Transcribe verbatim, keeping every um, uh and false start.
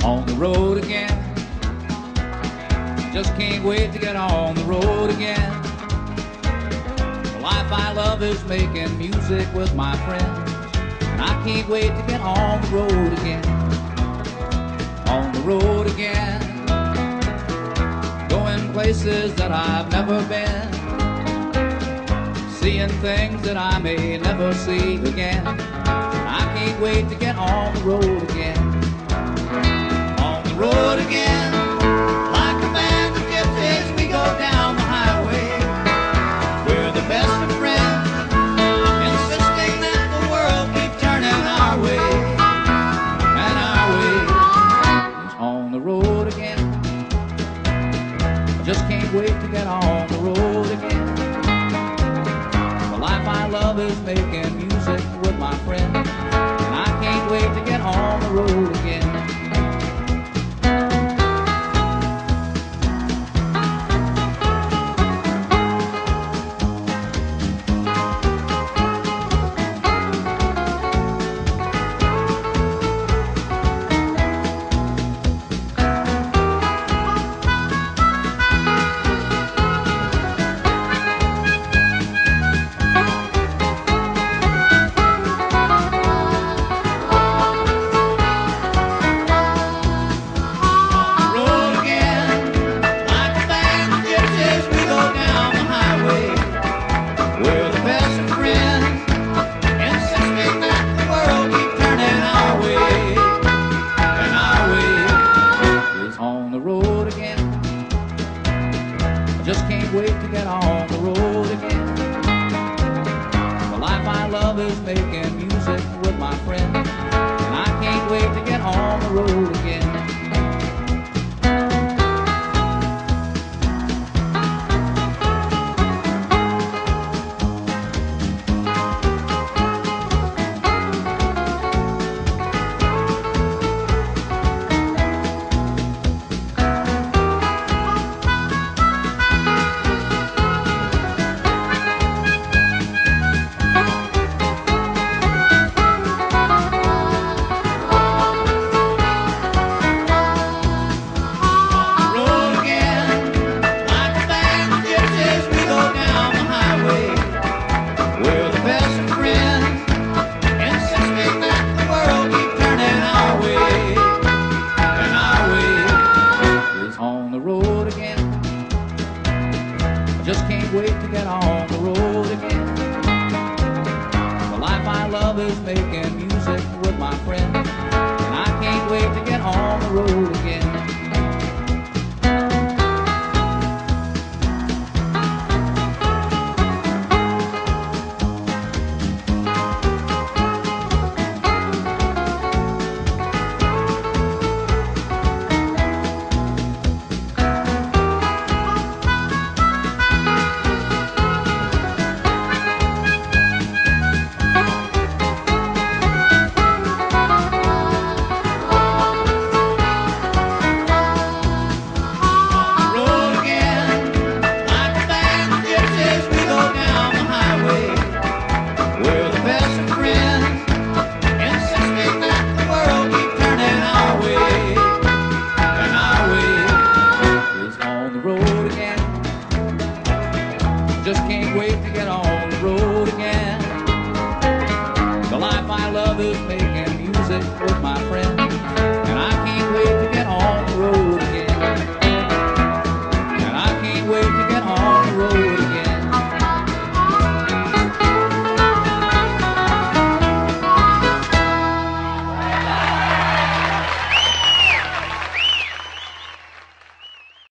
On the road again. Just can't wait to get on the road again. The life I love is making music with my friends, and I can't wait to get on the road again. On the road again. Going places that I've never been, seeing things that I may never see again. I can't wait to get on the road again. On the road again. Like a band of gypsies, we go down the highway. We're the best of friends, insisting that the world keep turning our way. And our way is on the road again. I just can't wait to get on the road again. The life I love is making music with my friends, and I can't wait to get on the road again. Just can't wait to get on the road again. The life I love is making music with my friends, and I can't wait to get on the road again. Just can't wait to get on the road again. The life I love is making music with my friends, and I can't wait to get on the road again.